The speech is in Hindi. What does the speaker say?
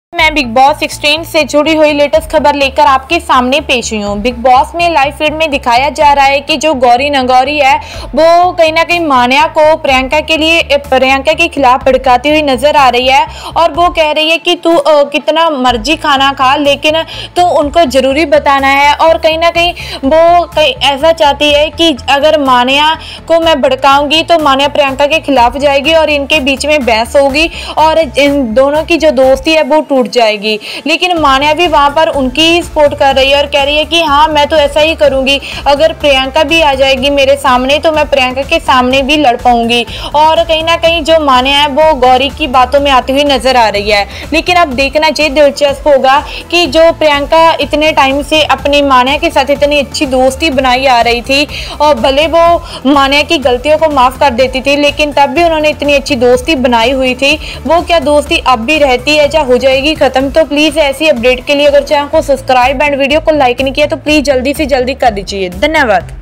मैं बिग बॉस 16 से जुड़ी हुई लेटेस्ट खबर लेकर आपके सामने पेश हुई हूँ। बिग बॉस में लाइव फीड में दिखाया जा रहा है कि जो गौरी नगौरी है वो कहीं ना कहीं मान्या को प्रियंका के खिलाफ भड़काती हुई नजर आ रही है और वो कह रही है कि तू कितना मर्जी खाना खा, लेकिन तू उनको जरूरी बताना है। और कहीं ना कहीं वो ऐसा चाहती है कि अगर मान्या को मैं भड़काऊंगी तो मान्या प्रियंका के खिलाफ जाएगी और इनके बीच में बहस होगी और इन दोनों की जो दोस्ती है वो टूट जाएगी। लेकिन मान्या भी वहां पर उनकी ही सपोर्ट कर रही है और कह रही है कि हाँ मैं तो ऐसा ही करूंगी, अगर प्रियंका भी आ जाएगी मेरे सामने तो मैं प्रियंका के सामने भी लड़ पाऊंगी। और कहीं ना कहीं जो मान्या है वो गौरी की बातों में आती हुई नजर आ रही है। लेकिन अब देखना ये दिलचस्प होगा कि जो प्रियंका इतने टाइम से अपनी मान्या के साथ इतनी अच्छी दोस्ती बनाई आ रही थी और भले वो मान्या की गलतियों को माफ कर देती थी, लेकिन तब भी उन्होंने इतनी अच्छी दोस्ती बनाई हुई थी, वो क्या दोस्ती अब भी रहती है या हो जाएगी खत्म। तो प्लीज ऐसी अपडेट के लिए अगर चैनल को सब्सक्राइब एंड वीडियो को लाइक नहीं किया तो प्लीज जल्दी से जल्दी कर दीजिए। धन्यवाद।